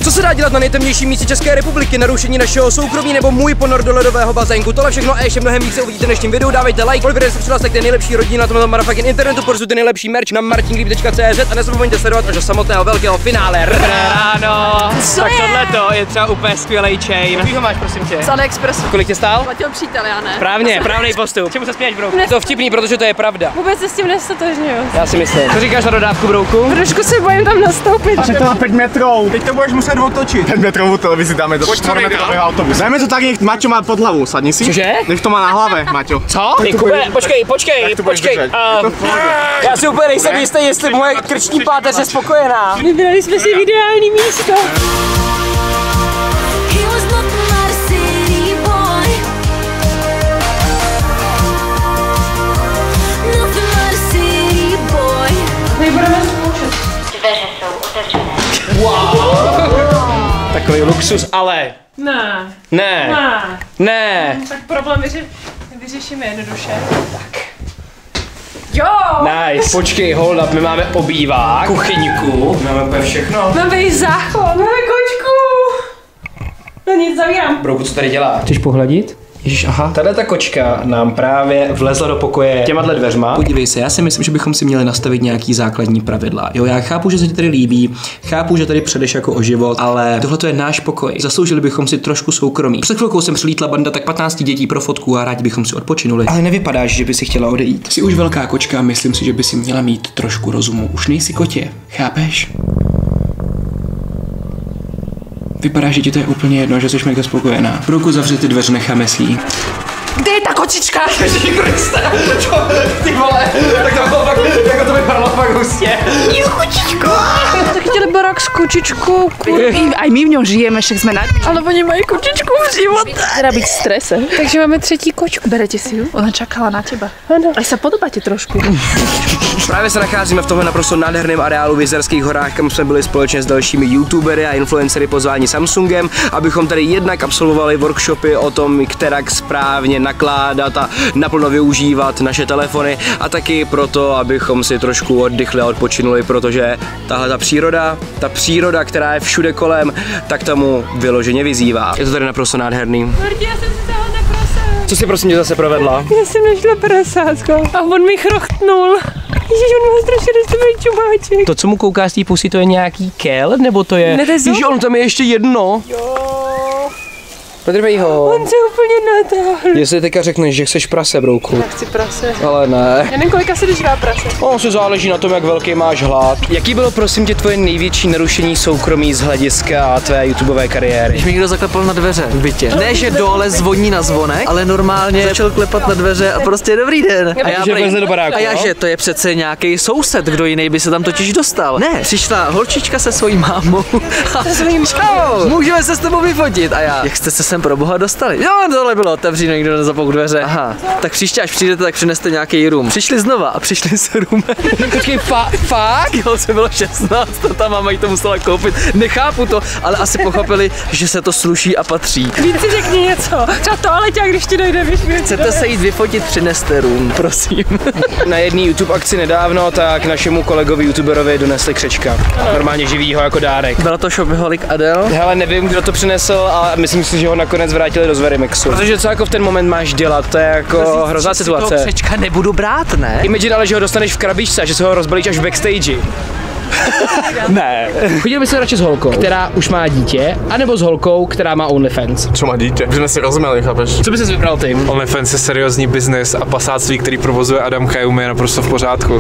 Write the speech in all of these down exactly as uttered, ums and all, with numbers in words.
Co se dá dělat na nejtemnějším místě České republiky, narušení našeho soukromí nebo můj ponor do ledového bazénku. Tohle všechno a ještě mnohem více uvidíte v dnešním videu. Dávejte like, odběrejte se, přihlaste k nejlepší rodině na tomhle motherfucking internetu, pořizujte nejlepší merch na martin grip tečka cé zet a nezapomeňte sledovat až do samotného velkého finále. Ráno. Co tak je? tohleto je třeba úplně skvělý chain. Jaký ho máš, prosím tě? Z AliExpressu. Kolik tě stál? Platil přítel, já ne. Správně, správný postup. Čemu se směješ, bro? Je to vtipný, protože to je pravda. Vůbec se s tím nestotožňuju. Já si myslím. Co říkáš na dodávku, brouku? Trošku se bojím tam nastoupit. Až to má pět metrů. Teď to budeš muset otočit. pět metrovou televizi dáme do čtyřmetrového autobusu. Dajme to tak, nech Maťo má pod hlavu, sadni si. Cože? Nech to má na hlave, Maťo. Co? Jakube, počkej, počkej, počkej. Uh, já si úplně nejsem jistý, jestli moje krční páteř je spokojená. Vybrali jsme si ideální místo. Nebudeme zkoušet. Dveře jsou otevřené. Takový luxus, ale Ne. ne, Ne. ne. Tak problém vyři vyřešíme jednoduše. Tak. Jo! Nice. Počkej, hold up, my máme obývák, kuchyňku, máme úplně všechno. Máme i záchod, máme kočku. No nic, zavírám. Brouku, co tady dělá? Chceš pohladit? Ježíš, aha. Tahle ta kočka nám právě vlezla do pokoje těma dveřma. Podívej se, já si myslím, že bychom si měli nastavit nějaký základní pravidla. Jo, já chápu, že se ti tady líbí, chápu, že tady předeš jako o život, ale tohle to je náš pokoj. Zasloužili bychom si trošku soukromí. Před chvilkou jsem přilítla banda tak patnáct dětí pro fotku a rádi bychom si odpočinuli. Ale nevypadáš, že by si chtěla odejít. Jsi už velká kočka, myslím si, že by si měla mít trošku rozumu. Už nejsi kotě, chápeš? Vypadá, že ti to je úplně jedno, že jsi mega spokojená. Brouku, zavři ty dveře, necháme si jí. Kde je ta kočička? Ježíši Kriste, ty vole, tak to bylo fakt, jako to vypadalo fakt hustě. Jo, kočičko. Tak chtěli barák s kočičkou, kurví. Aj my v ňom žijeme, však sme na... Ale oni mají kočičku v životě. Teda byť v strese. Takže máme třetí kočku. Berete si ju? Ona čakala na teba. Ano. Aj sa podobáte trošku. Právě se nacházíme v tomhle naprosto nádherném areálu v Jizerských horách, kam jsme byli společně s dalšími youtubery a influencery pozváni Samsungem, abychom tady jednak absolvovali workshopy o tom, kterak správně nakládat a naplno využívat naše telefony a taky proto, abychom si trošku oddychli a odpočinuli, protože tahle ta příroda, ta příroda, která je všude kolem, tak tomu vyloženě vyzývá. Je to tady naprosto nádherný. Marti, já jsem si dala na prasa. Co si prosím tě zase provedla? Já jsem našla prasátko a on mi chrochtnul. Ježíš, on má strašně dostupný čumáček. To, co mu kouká z té pusy, to je nějaký kel, nebo to je... Ne, to je Ježíš, on tam je ještě jedno. Jo. Podrvej ho. On se úplně natáhl. Jestli teďka řekneš, že chceš prase, brouku. Já chci prase. Ale ne. Já nevím, kolika se dá prase. No, se záleží na tom, jak velký máš hlad. Jaký bylo, prosím tě, tvoje největší narušení soukromí z hlediska tvé YouTubeové kariéry? Když mi někdo zaklepal na dveře v bytě. Ne, že dole zvoní na zvonek, ale normálně začal klepat na dveře a prostě dobrý den. A já, že do baráku, a já no? že to je přece nějaký soused, kdo jiný by se tam totiž dostal. Ne, přišla holčička se svojí mámou. Čau, můžeme se s tebou vyfotit. A já, jak jste se sem pro boha dostali? Jo, tohle bylo otevřeno, někdo nezapouk dveře. Aha, tak příště, až přijdete, tak přineste nějaký rum. Přišli znova a přišli s rumem. Počkej, fa fakt? Jo, se bylo šestnáct, to ta máma jí to musela koupit. Nechápu to, ale asi pochopili, že se to sluší a patří. Víc si řekni něco. Třeba toaleťák, když ti dojde vyšvět. Chcete se jít vyfotit, přineste rum, prosím. Na jedné YouTube akci nedávno, tak našemu kolegovi YouTuberovi donesli křečka. Normálně živýho jako dárek. Byla to Shopaholic Adele? Hele, nevím, kdo to přinesl, ale myslím si, že ho nakonec vrátili do Zverimexu. Protože co jako v ten moment máš dělat, to je jako hrozná situace. Toho křečka nebudu brát, ne? Imagine ale, že ho dostaneš v krabičce a že se ho rozbalíš až v backstage. Ne. Chodil by se radši s holkou, která už má dítě, anebo s holkou, která má OnlyFans? Čo má dítě? Už jsme si rozuměli, chápeš? Co by ses vybral ty? OnlyFans je seriózní biznis a pasáctví, který provozuje Adam Kajum, je naprosto v pořádku.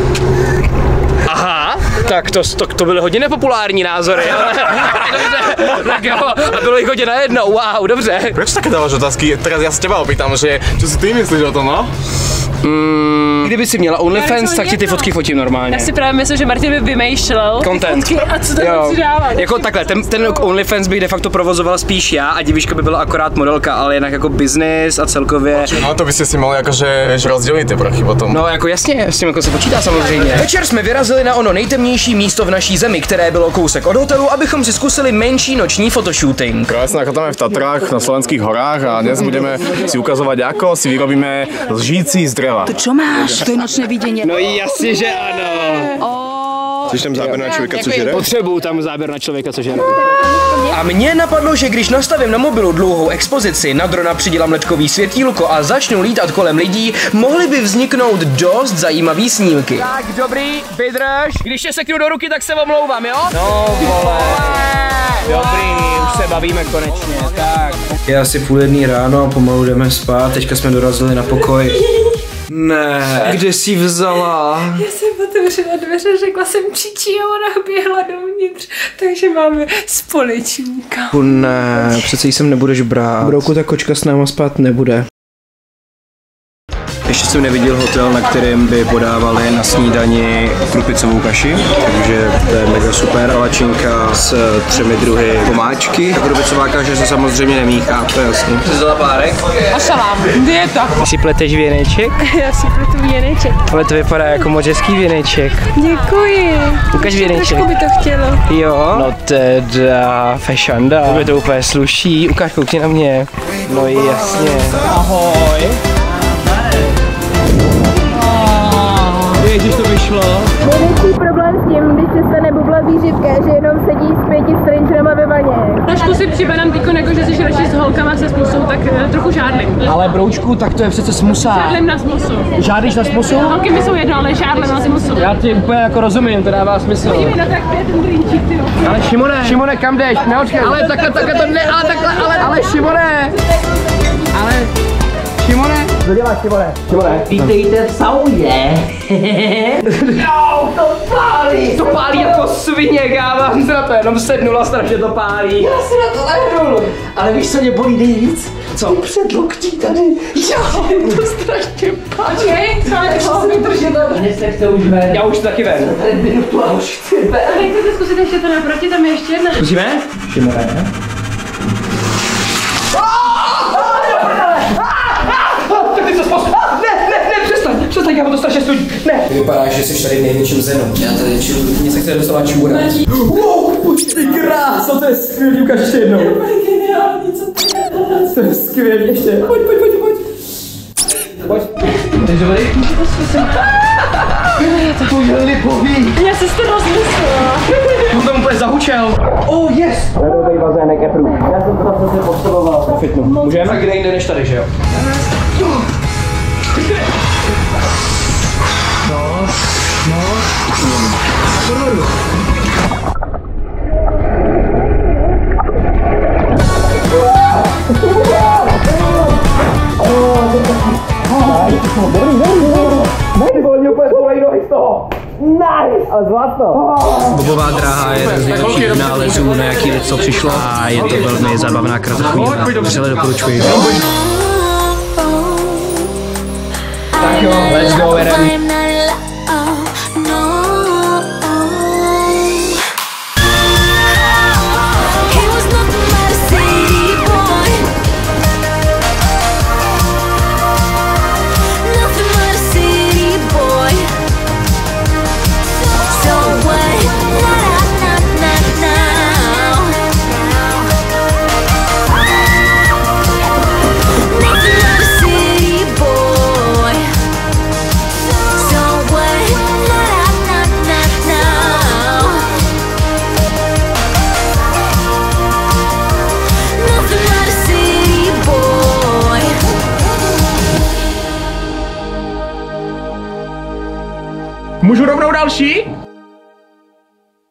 Aha, tak to, to, to byly hodně nepopulární názory, ale dobře, tak jo, a bylo jich hodně na jedno, wow, dobře. Proč také dáváš otázky? Teraz já se těba opýtám, že čo si ty myslíš o tom, no? Mm, kdyby si měla OnlyFans, tak ti ty fotky fotím normálně. Já si právě myslím, že Martin by vymýšlel Content. fotky a co tam Jo. přidává. Jako takhle, ten, ten OnlyFans bych de facto provozoval spíš já a Diviška by byla akorát modelka, ale jinak jako business a celkově. No to byste si mohli jakože rozdělit ty prachy potom. No jako jasně, s tím jako se počítá samozřejmě. Večer jsme vyrazili na ono nejtemnější místo v naší zemi, které bylo kousek od hotelu, abychom si zkusili menší noční fotoshooting. Krásne, nachádzame v Tatrách na slovenských horách a dnes budeme si ukazovať, ako si vyrobíme lžíci z dreva. To čo máš? To je nočné videnie. No jasně, že ano. Ó, Chceš tam záběr na člověka, co žere? Potřebuju tam záběr na člověka, co žere. A mně napadlo, že když nastavím na mobilu dlouhou expozici, na drona přidělám ledkový světýlko a začnu lítat kolem lidí, mohly by vzniknout dost zajímavý snímky. Tak, dobrý, vydrž. Když tě seknu do ruky, tak se omlouvám, jo? No, vole. Dobrý, už se bavíme konečně, tak. Je asi půl jedný ráno a pomalu jdeme spát, teďka jsme dorazili na pokoj. Ne, kde jsi vzala? Já jsem otevřela dveře, řekla jsem čičí a ona běhla dovnitř, takže máme společníka. Ne, přece jí sem nebudeš brát. Brouku, ta kočka s náma spát nebude. Ještě jsem neviděl hotel, na kterém by podávali na snídani krupicovou kaši, takže to je mega super. Palačinka s třemi druhy pomáčky. Krupicová kaše se samozřejmě nemíchá, to je jasný. Jsi vzala párek? A salám. Dieta. Ty si pleteš věneček? Já si pletu věneček. Ale to vypadá jako moc hezký věneček. Děkuji. Ukaž věneček. Trošku by to chtělo. Jo? No teda, fešanda. To by to úplně sluší. Ukáž, koukni na mě. No jasně. Ahoj. Ježiš, to vyšlo. Největší problém s tím, když se stane bubla výživka, že jenom sedí s pěti strangerama ve vaně. Trošku si připadám týko, jako že jsi radši s holkama se smusou, tak uh, trochu žádlím. Ale broučku, tak to je přece smusa. Žádlím na smusu. Žádlíš na smusu? Holky mi jsou jedno, ale žádlím na smusu. Já ti úplně jako rozumím, to dává smysl. Podívej na tak pět ten drinčík, ty. Ale Šimone, Šimone, kam jdeš? Neočkej. Ale takhle, takhle to ne, ale takhle, ale, ale Šimone. Ale, Šimone. Co děláš, Šimone? Šimone. Vítejte v sauně. No, to pálí. To pálí jako svině, já vám na to jenom sednul a strašně to pálí. Já si na to lehnul. Ale víš, co mě bolí nejvíc? Co? Předloktí tady. Jo, to strašně pálí. Počkej, co je to? Vydržím to. Dnes se chce už ven. Já už taky ven. Tady minutu a už chci ven. A nechcete zkusit ještě to naproti, tam je ještě jedna. Zkusíme? Šimone. Přestaň, já mám to strašně studí. Ne. Vypadá, že jsi tady v největším zenu. Já tady čiju. Mně se chce dostala čůra. Wow, ty kráso, to je skvělý, ukáž ještě jednou. To je geniální, co to je? To je skvělý, ještě. Pojď, pojď, pojď, pojď. Pojď. Jdeš dobrý? Můžu to zkusit. To je lipový. Já se to rozmyslela. On tam úplně zahučel. Oh, yes. Ledový bazének je průh. Já jsem to zase potřeboval. Fitnu. Můžeme? Tak kde jinde než tady, že jo? No, no. Bobová dráha je jeden z nejlepších nálezů, na jaký lidstvo přišlo a je to velmi zábavná kratochvíle. Vřele doporučuji. Tak jo, let's go, jedem. Můžu rovnou další?